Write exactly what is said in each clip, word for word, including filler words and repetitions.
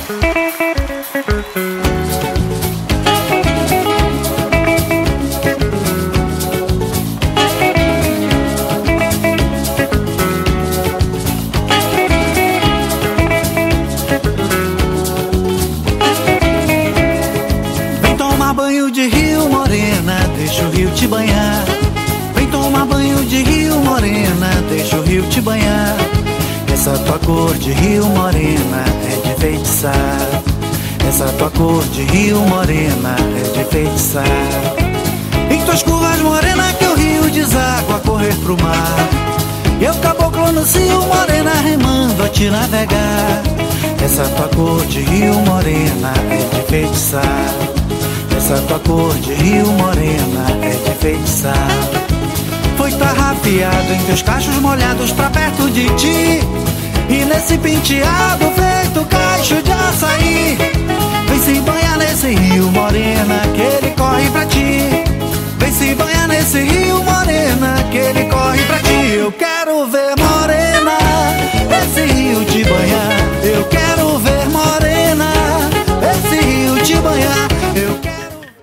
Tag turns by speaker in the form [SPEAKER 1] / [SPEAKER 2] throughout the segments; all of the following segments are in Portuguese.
[SPEAKER 1] Essa tua cor de rio morena é de feitiçar. Essa tua cor de rio morena é de feitiçar. Em tuas curvas morena que o rio deságua a correr pro mar. Eu caboclo no cio morena remando a te navegar. Essa tua cor de rio morena é de feitiçar. Essa tua cor de rio morena é de feitiçar. Foi tarrafiado em teus cachos molhados pra perto de ti. E nesse penteado feito cacho de açaí. Vem se banhar nesse rio morena que ele corre pra ti. Vem se banhar nesse rio morena que ele corre pra ti. Eu quero ver morena esse rio te banhar. Eu quero ver morena esse rio te banhar. Eu quero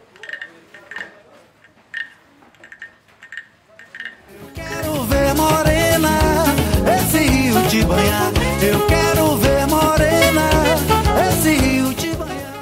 [SPEAKER 1] te banhar. Eu quero ver morena esse rio te banhar.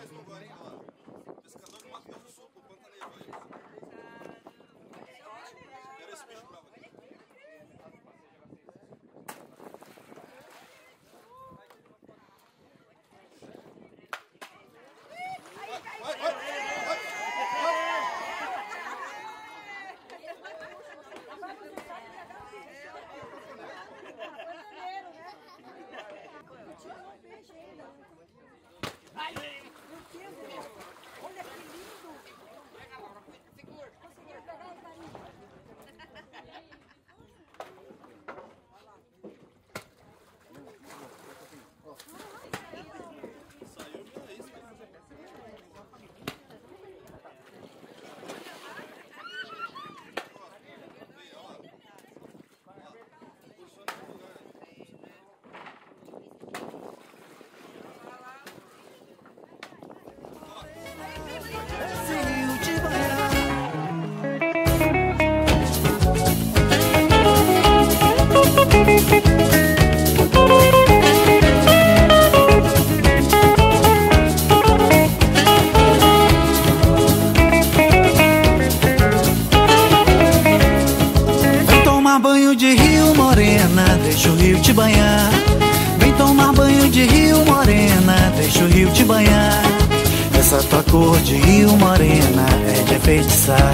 [SPEAKER 1] Vem tomar banho de rio morena, deixa o rio te banhar. Vem tomar banho de rio morena, deixa o rio te banhar. Essa tua cor de rio morena é de feitiçar.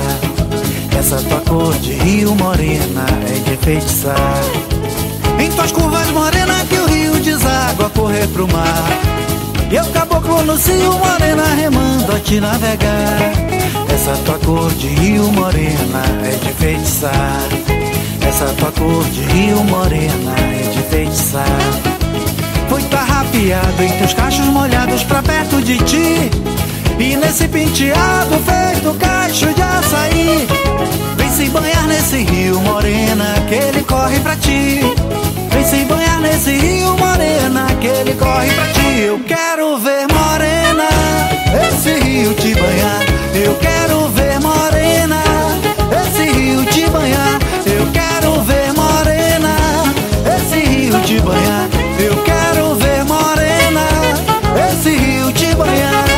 [SPEAKER 1] Essa tua cor de rio morena é de feitiçar. Em tuas curvas morena que o rio deságua a correr pro mar. Eu caboclo no cio morena remando a te navegar. Essa tua cor de rio morena é de feitiçar. Essa tua cor de rio morena é de feitiçar. Foi tarrafiado em teus cachos molhados pra perto de ti. E nesse penteado feito cacho de açaí. Vem se banhar nesse rio morena que ele corre pra ti. Vem se banhar nesse rio morena que ele corre pra ti. Eu quero ver morena esse rio te banhar. Eu quero ver morena esse rio te banhar. Eu quero ver morena esse rio te banhar. Eu quero ver morena esse rio te banhar.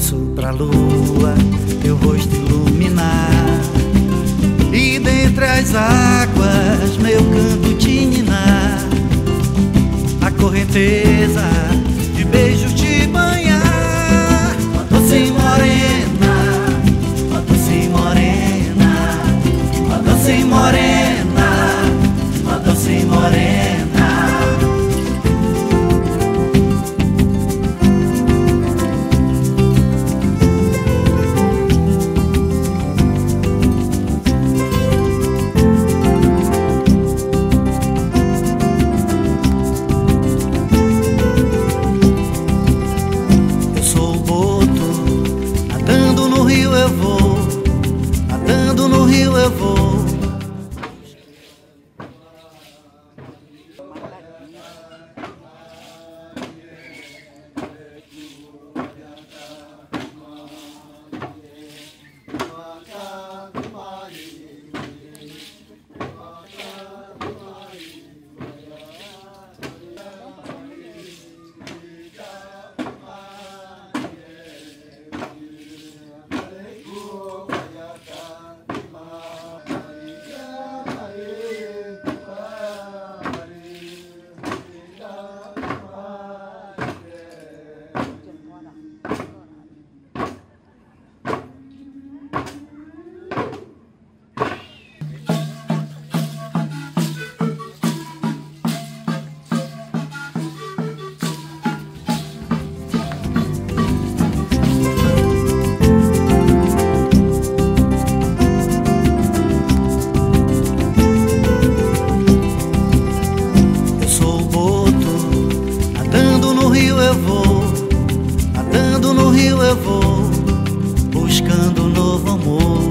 [SPEAKER 1] Desço pra lua, teu rosto iluminar, e dentre as águas meu canto te ninar, a correnteza de beijos te banhar. Ó doce morena, ó doce morena, ó doce morena, ó doce morena. Nadando no rio eu vou. Eu vou buscando um novo amor.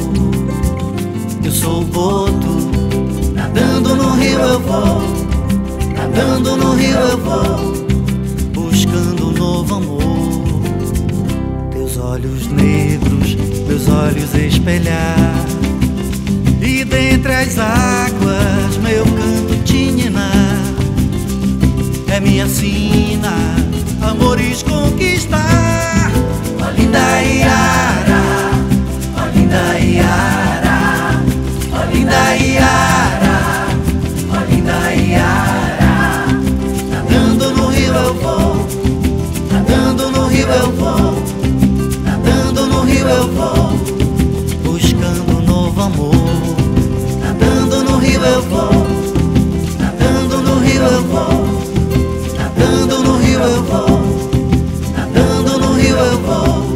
[SPEAKER 1] Eu sou o boto, nadando no rio eu vou, nadando no rio eu vou, buscando um novo amor. Teus olhos negros, meus olhos espelhar, e dentre as águas meu canto te ninar. É minha sina, amores conquistar. Ó linda Iara, ó linda Iara, ó linda Iara, ó linda Iara. Nadando no rio eu vou, nadando no rio eu vou, nadando no rio eu vou, buscando um novo amor. Nadando no rio eu vou, nadando no rio eu vou, nadando no rio eu vou, nadando no rio eu vou.